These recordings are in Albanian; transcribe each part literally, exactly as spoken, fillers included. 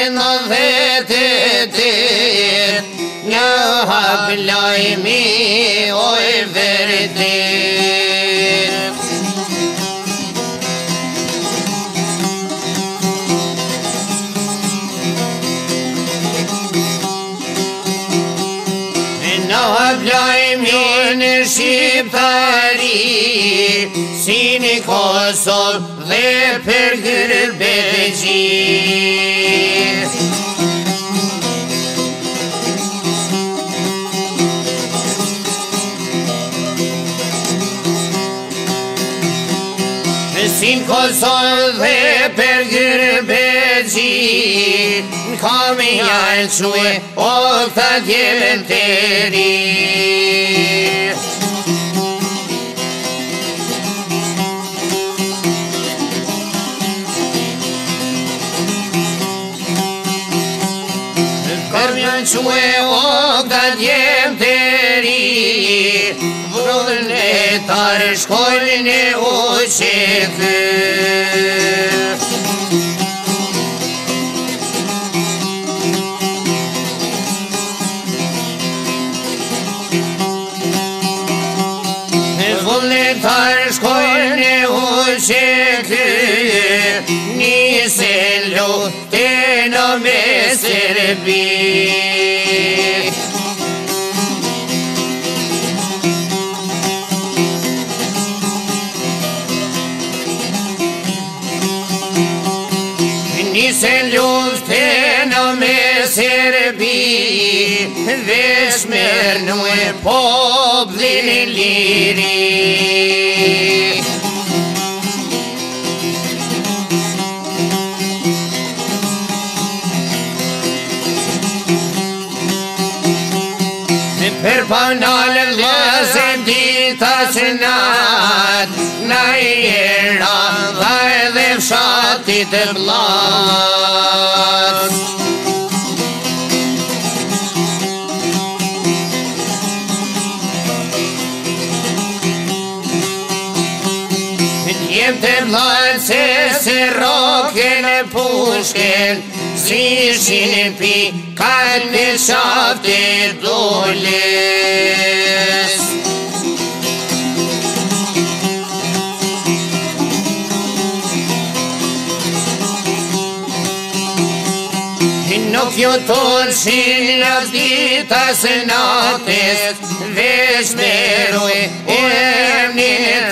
në vetetit, një hap lajmi oj vërtet. Në hap lajmi në Shqiptari, si një Kosovë dhe për Gërbegji. Si në Kosovë dhe për Gërbegji, në kam janë que o këta djemen të ri. Kam janë que o këta djemen të ri, vrudhën e tarë shkollin e uqekë. Vullnetar shkojnë e uqekë, nise lutë në me Serbi. Nise lutë në me Serbi, vesh mërnu e poplin liri. Per panale vlasën dita që natë, na i era dha edhe fshatit e blatë. Jem të blatë se se roken e pushken, zishin pi kanë në shafte doles. Nuk ju tonë që në dita së natës, vesh meroj e emni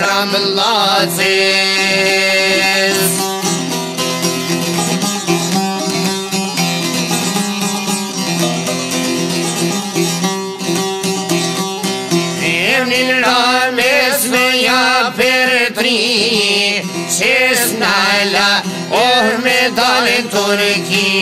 trambëllacës. Emnin rames me ja për tri, që s'nala oh me dalën Turki.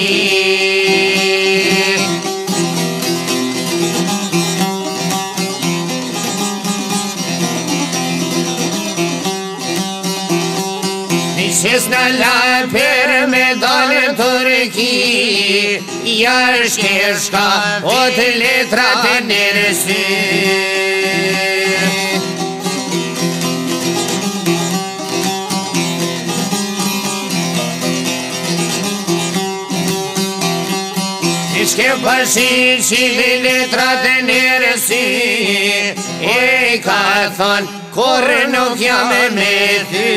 Qes në la për me dalën Turki, jash keshka o të letrat e nërësy. Ishke pashi që dhe letrat e nërësy, e ka thonë kur nuk jam e me ty.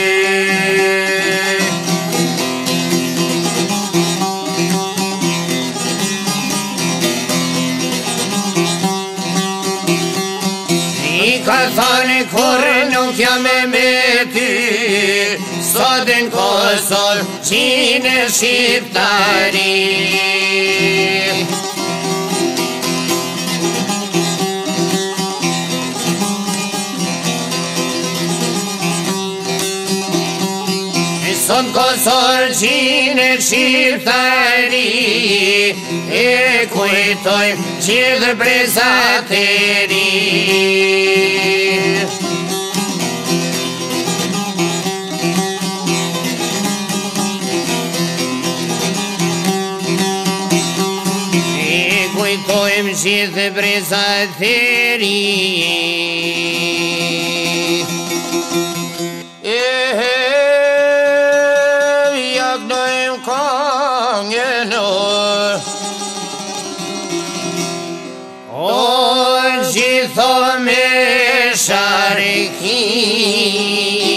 Ka thane kur nuk jam e me ty, sot në Kosovë qine shqiptari. Sot Kosovë qine shqiptari, e kujtojmë gjithë brezat e ri. Kujtojmë gjithë brezat e ri. E jaknojmë ka αγγένω όχι θα με σαρκεί